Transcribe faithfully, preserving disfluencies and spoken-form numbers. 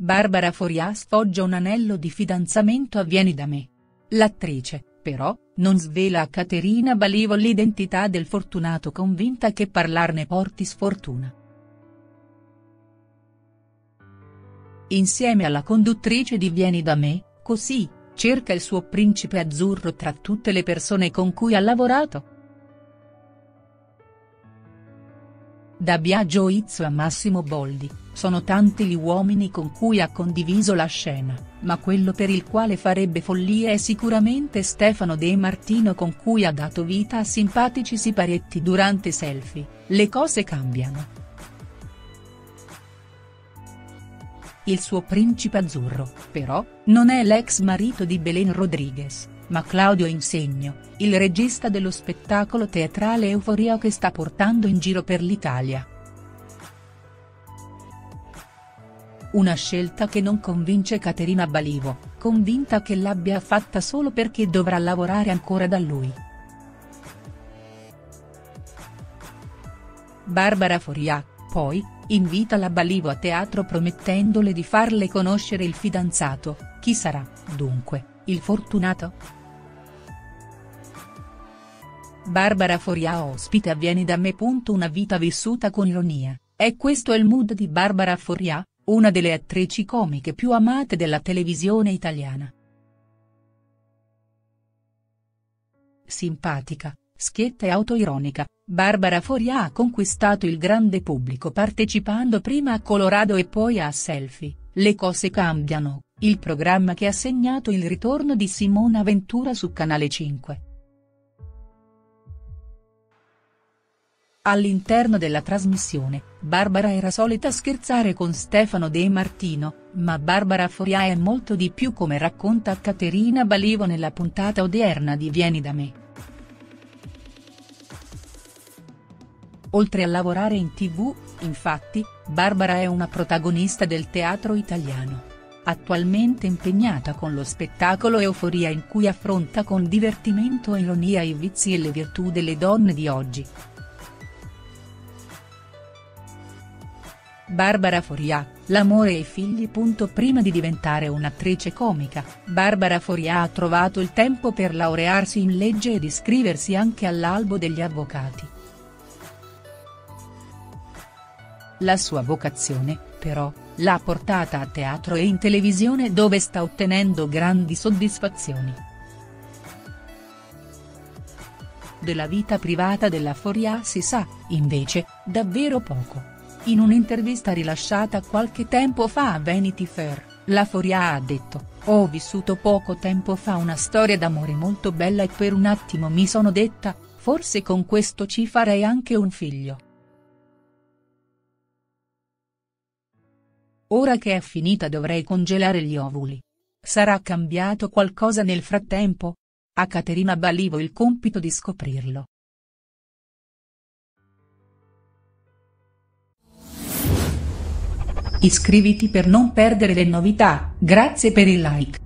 Barbara Foria sfoggia un anello di fidanzamento a Vieni da me. L'attrice, però, non svela a Caterina Balivo l'identità del fortunato, convinta che parlarne porti sfortuna. Insieme alla conduttrice di Vieni da me, così, cerca il suo principe azzurro tra tutte le persone con cui ha lavorato. Da Biagio Izzo a Massimo Boldi, sono tanti gli uomini con cui ha condiviso la scena, ma quello per il quale farebbe follia è sicuramente Stefano De Martino, con cui ha dato vita a simpatici siparietti durante selfie. Le cose cambiano. Il suo principe azzurro, però, non è l'ex marito di Belén Rodriguez, ma Claudio Insegno, il regista dello spettacolo teatrale Euforia che sta portando in giro per l'Italia. Una scelta che non convince Caterina Balivo, convinta che l'abbia fatta solo perché dovrà lavorare ancora da lui. Barbara Foria, poi, invita la Balivo a teatro promettendole di farle conoscere il fidanzato. Chi sarà, dunque, il fortunato? Barbara Foria ospite a Vieni da me. Una vita vissuta con ironia, è questo il mood di Barbara Foria, una delle attrici comiche più amate della televisione italiana. Simpatica, schietta e autoironica, Barbara Foria ha conquistato il grande pubblico partecipando prima a Colorado e poi a Selfie, Le cose cambiano, il programma che ha segnato il ritorno di Simona Ventura su Canale cinque. All'interno della trasmissione, Barbara era solita scherzare con Stefano De Martino, ma Barbara Foria è molto di più, come racconta Caterina Balivo nella puntata odierna di Vieni da me. Oltre a lavorare in tivù, infatti, Barbara è una protagonista del teatro italiano. Attualmente impegnata con lo spettacolo Euforia, in cui affronta con divertimento e ironia i vizi e le virtù delle donne di oggi. Barbara Foria, l'amore e i figli. Prima di diventare un'attrice comica, Barbara Foria ha trovato il tempo per laurearsi in legge ed iscriversi anche all'albo degli avvocati. La sua vocazione, però, l'ha portata a teatro e in televisione, dove sta ottenendo grandi soddisfazioni. Della vita privata della Foria si sa, invece, davvero poco. In un'intervista rilasciata qualche tempo fa a Vanity Fair, la Foria ha detto: "Ho vissuto poco tempo fa una storia d'amore molto bella e per un attimo mi sono detta, forse con questo ci farei anche un figlio. Ora che è finita dovrei congelare gli ovuli. Sarà cambiato qualcosa nel frattempo? A Caterina Balivo il compito di scoprirlo". Iscriviti per non perdere le novità, grazie per il like.